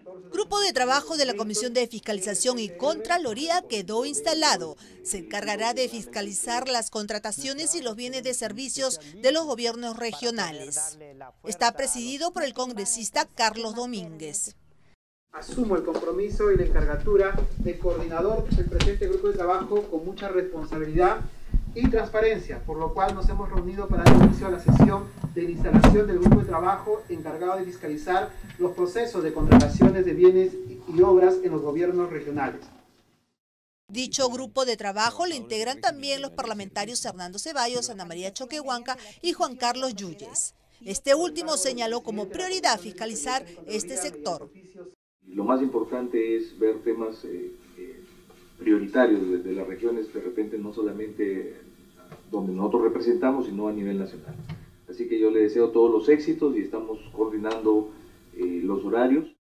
Grupo de trabajo de la Comisión de Fiscalización y Contraloría quedó instalado. Se encargará de fiscalizar las contrataciones y los bienes de servicios de los gobiernos regionales. Está presidido por el congresista Carlos Domínguez. Asumo el compromiso y la encargatura de coordinador del presente grupo de trabajo con mucha responsabilidad y transparencia, por lo cual nos hemos reunido para dar inicio a la sesión de instalación del grupo de trabajo encargado de fiscalizar los procesos de contrataciones de bienes y obras en los gobiernos regionales. Dicho grupo de trabajo le integran también los parlamentarios Hernando Ceballos, Ana María Choquehuanca y Juan Carlos Yuyes. Este último señaló como prioridad fiscalizar este sector. Lo más importante es ver temas prioritarios de las regiones, de repente no solamente donde nosotros representamos, sino a nivel nacional. Así que yo le deseo todos los éxitos y estamos coordinando los horarios.